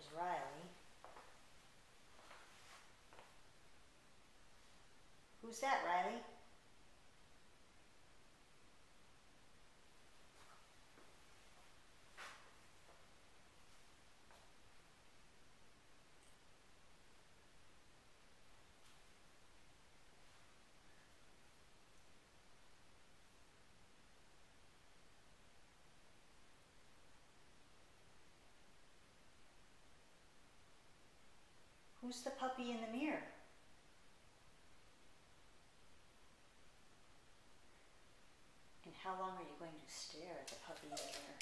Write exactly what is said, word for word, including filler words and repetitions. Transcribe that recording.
Riley. Who's that, Riley? Who's the puppy in the mirror? And how long are you going to stare at the puppy in the mirror?